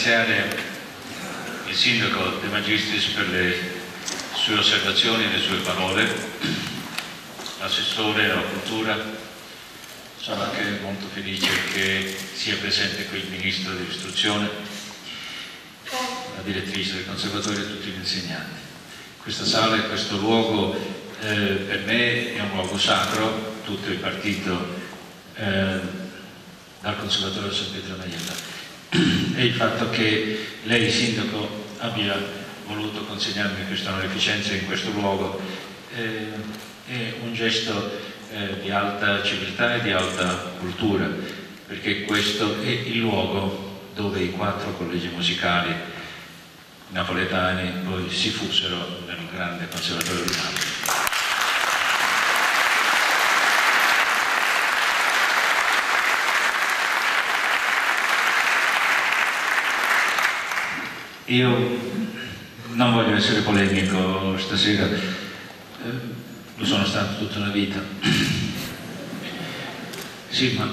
ringraziare il sindaco De Magistris per le sue osservazioni e le sue parole, l'assessore alla cultura. Sono anche molto felice che sia presente qui il ministro dell'istruzione, la direttrice del conservatorio e tutti gli insegnanti. Questa sala e questo luogo per me è un luogo sacro, tutto il partito dal conservatorio San Pietro Maiella. E il fatto che lei, sindaco, abbia voluto consegnarmi questa onorificenza in questo luogo è un gesto di alta civiltà e di alta cultura, perché questo è il luogo dove i 4 collegi musicali napoletani poi si fusero nel grande conservatorio di Napoli. Io non voglio essere polemico stasera, lo sono stato tutta la vita. Sì, ma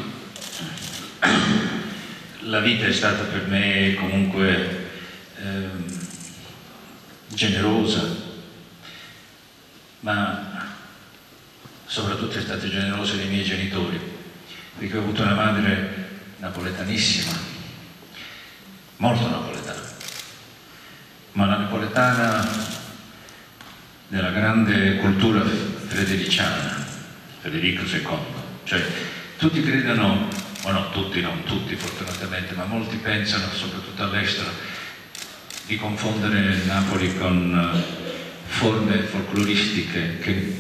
la vita è stata per me comunque generosa, ma soprattutto è stata generosa dei miei genitori, perché ho avuto una madre napoletanissima, molto napoletana, ma una napoletana della grande cultura federiciana, Federico II. Cioè, tutti credono, o no, tutti, non tutti fortunatamente, ma molti pensano, soprattutto all'estero, di confondere Napoli con forme folcloristiche che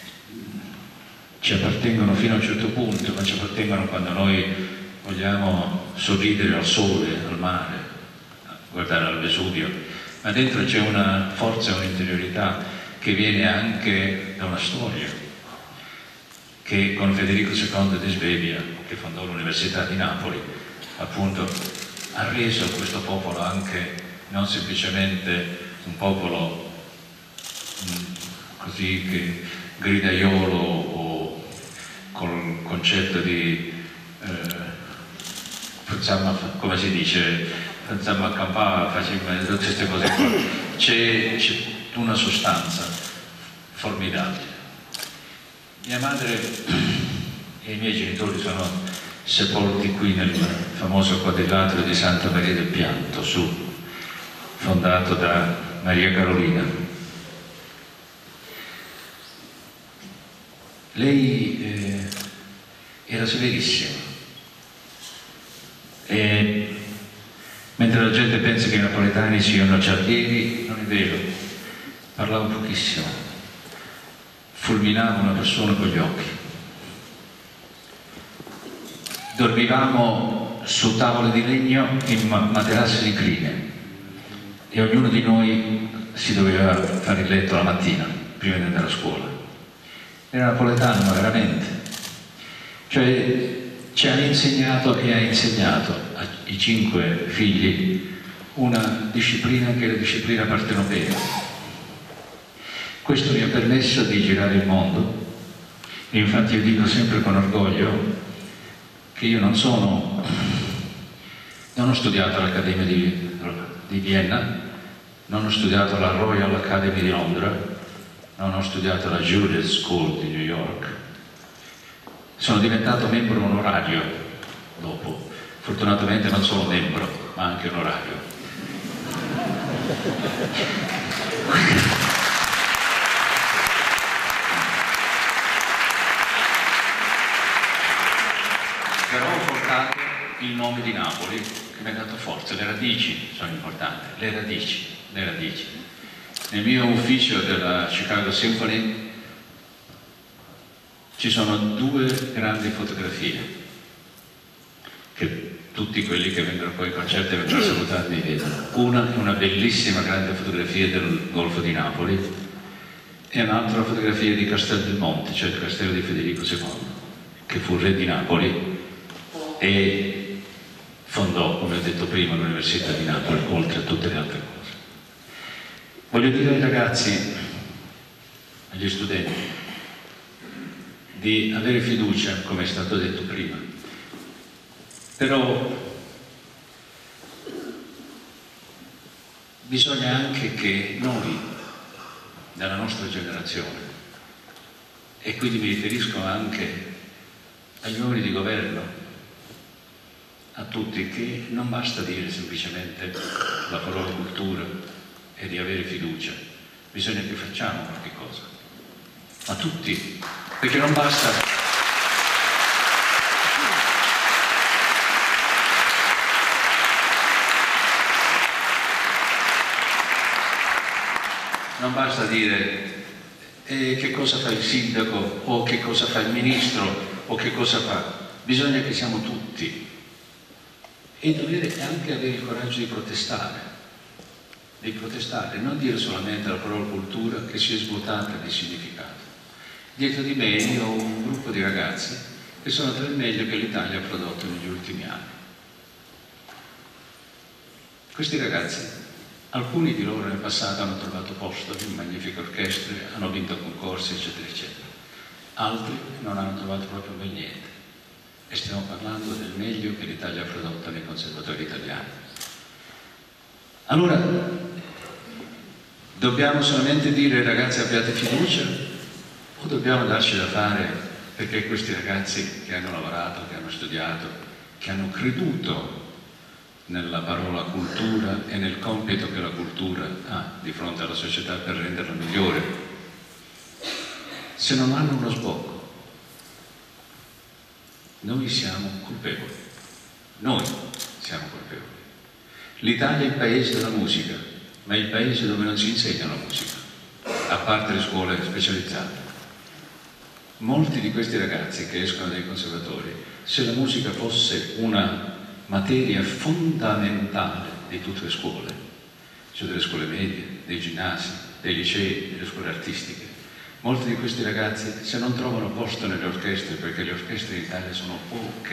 ci appartengono fino a un certo punto, ma ci appartengono quando noi vogliamo sorridere al sole, al mare, guardare al Vesuvio. Ma dentro c'è una forza, un'interiorità che viene anche da una storia, che con Federico II di Svevia, che fondò l'Università di Napoli, appunto ha reso questo popolo anche non semplicemente un popolo così che gridaiolo o col concetto di facciamo, come si dice, facciamo accampare, facciamo tutte queste cose qua. C'è una sostanza formidabile. Mia madre e i miei genitori sono sepolti qui nel famoso quadrilatero di Santa Maria del Pianto, fondato da Maria Carolina. Lei era severissima. E mentre la gente pensa che i napoletani siano giardini, non è vero, parlava pochissimo, fulminava una persona con gli occhi. Dormivamo su tavole di legno in materassi di crine e ognuno di noi si doveva fare il letto la mattina prima di andare a scuola. Era napoletano, ma veramente. Cioè, ci ha insegnato e ha insegnato ai 5 figli una disciplina che è la disciplina partenopea. Questo mi ha permesso di girare il mondo e infatti io dico sempre con orgoglio che io non ho studiato all'Accademia di Vienna, non ho studiato alla Royal Academy di Londra, non ho studiato alla Juilliard School di New York. Sono diventato membro onorario dopo, fortunatamente non solo membro, ma anche onorario. Però ho portato il nome di Napoli, che mi ha dato forza. Le radici sono importanti, le radici. Nel mio ufficio della Chicago Symphony ci sono 2 grandi fotografie che tutti quelli che vengono poi ai concerti e vengono salutati mi vedono. Una è una bellissima grande fotografia del Golfo di Napoli e un'altra fotografia di Castel del Monte, cioè il castello di Federico II, che fu re di Napoli e fondò, come ho detto prima, l'Università di Napoli, oltre a tutte le altre cose. Voglio dire ai ragazzi, agli studenti, di avere fiducia, come è stato detto prima, però bisogna anche che noi, della nostra generazione, e quindi mi riferisco anche agli uomini di governo, a tutti, che non basta dire semplicemente la parola cultura e di avere fiducia, bisogna che facciamo qualche cosa, a tutti, perché non basta. Non basta dire che cosa fa il sindaco o che cosa fa il ministro o che cosa fa, bisogna che siamo tutti, e dovere anche avere il coraggio di protestare, non dire solamente la parola cultura che si è svuotata di significato. Dietro di me io ho un gruppo di ragazzi che sono tra il meglio che l'Italia ha prodotto negli ultimi anni. Questi ragazzi, alcuni di loro nel passato hanno trovato posto in magnifiche orchestre, hanno vinto concorsi, eccetera, eccetera. Altri non hanno trovato proprio ben niente. E stiamo parlando del meglio che l'Italia ha prodotto nei conservatori italiani. Allora, dobbiamo solamente dire ragazzi abbiate fiducia, o dobbiamo darci da fare perché questi ragazzi che hanno lavorato, che hanno studiato, che hanno creduto nella parola cultura e nel compito che la cultura ha di fronte alla società per renderla migliore, se non hanno uno sbocco, noi siamo colpevoli. Noi siamo colpevoli. L'Italia è il paese della musica, ma è il paese dove non si insegna la musica, a parte le scuole specializzate. Molti di questi ragazzi che escono dai conservatori, se la musica fosse una materia fondamentale di tutte le scuole, cioè delle scuole medie, dei ginnasi, dei licei, delle scuole artistiche, molti di questi ragazzi, se non trovano posto nelle orchestre, perché le orchestre in Italia sono poche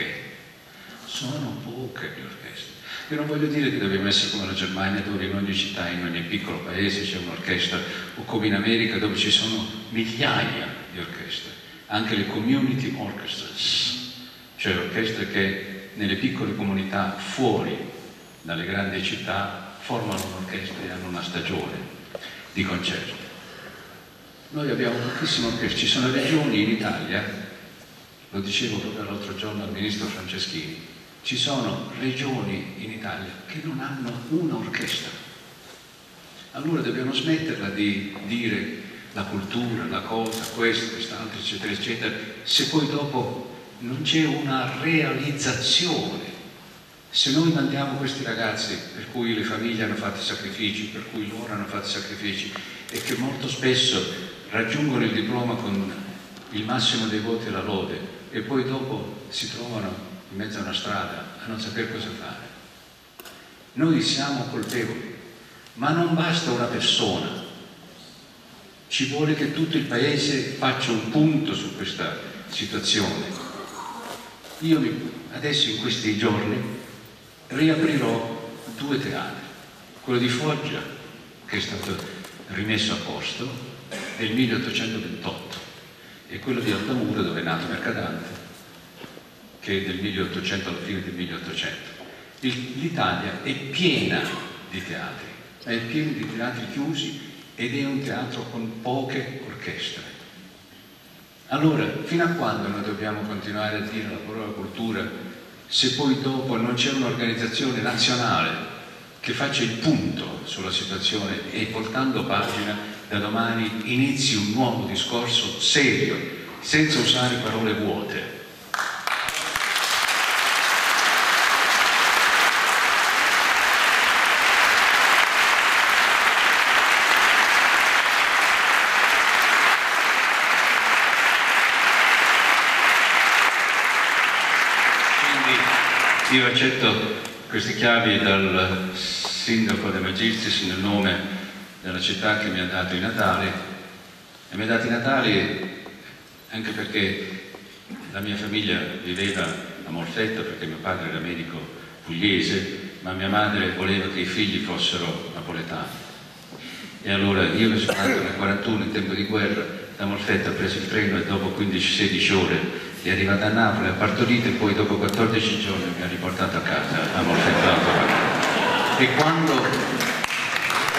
le orchestre. Io non voglio dire che dobbiamo essere come la Germania, dove in ogni città, in ogni piccolo paese c'è un'orchestra, o come in America dove ci sono migliaia di orchestre, anche le community orchestras, cioè orchestre che nelle piccole comunità fuori dalle grandi città formano un'orchestra e hanno una stagione di concerti. Noi abbiamo pochissime orchestre, ci sono regioni in Italia, lo dicevo proprio l'altro giorno al ministro Franceschini, ci sono regioni in Italia che non hanno un'orchestra. Allora dobbiamo smetterla di dire la cultura, la cosa, questo, quest'altro, eccetera, eccetera, se poi dopo non c'è una realizzazione. Se noi mandiamo questi ragazzi, per cui le famiglie hanno fatto sacrifici, per cui loro hanno fatto sacrifici, e che molto spesso raggiungono il diploma con il massimo dei voti e la lode, e poi dopo si trovano in mezzo a una strada a non sapere cosa fare. Noi siamo colpevoli, ma non basta una persona, ci vuole che tutto il paese faccia un punto su questa situazione. Io adesso in questi giorni riaprirò 2 teatri, quello di Foggia che è stato rimesso a posto nel 1828 e quello di Altamura dove è nato Mercadante, che è del 1800, alla fine del 1800. L'Italia è piena di teatri, ma è piena di teatri chiusi ed è un teatro con poche orchestre. Allora, fino a quando noi dobbiamo continuare a dire la parola cultura se poi dopo non c'è un'organizzazione nazionale che faccia il punto sulla situazione e voltando pagina da domani inizi un nuovo discorso serio, senza usare parole vuote? Io accetto queste chiavi dal sindaco De Magistris nel nome della città che mi ha dato i Natali, e mi ha dato i Natali anche perché la mia famiglia viveva a Molfetta, perché mio padre era medico pugliese, ma mia madre voleva che i figli fossero napoletani. E allora io che sono nato nel 41 in tempo di guerra, da Molfetta ho preso il treno e dopo 15-16 ore è arrivata a Napoli, ha partorito e poi dopo 14 giorni mi ha riportato a casa a Molfetta. E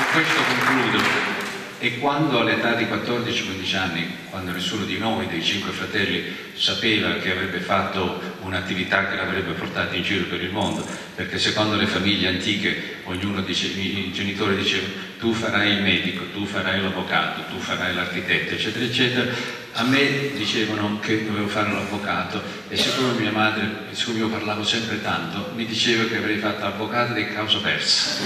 questo concludo. E quando all'età di 14-15 anni, quando nessuno di noi, dei 5 fratelli, sapeva che avrebbe fatto un'attività che l'avrebbe portato in giro per il mondo, perché secondo le famiglie antiche ognuno i genitori dicevano tu farai il medico, tu farai l'avvocato, tu farai l'architetto, eccetera, eccetera, a me dicevano che dovevo fare l'avvocato e siccome mia madre, siccome io parlavo sempre tanto, mi diceva che avrei fatto avvocato di causa persa.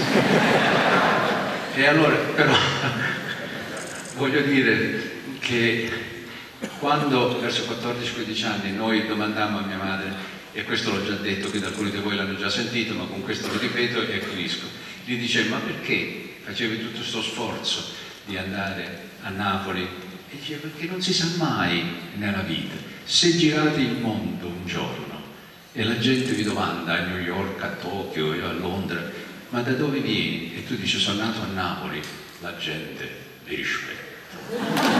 E allora, però, voglio dire che quando verso 14-15 anni noi domandammo a mia madre, e questo l'ho già detto, che alcuni di voi l'hanno già sentito, ma con questo lo ripeto e finisco, gli dicevo ma perché facevi tutto questo sforzo di andare a Napoli? E diceva perché non si sa mai nella vita, se girate il mondo un giorno e la gente vi domanda a New York, a Tokyo, a Londra, ma da dove vieni? E tu dici sono nato a Napoli, la gente vi rispetta.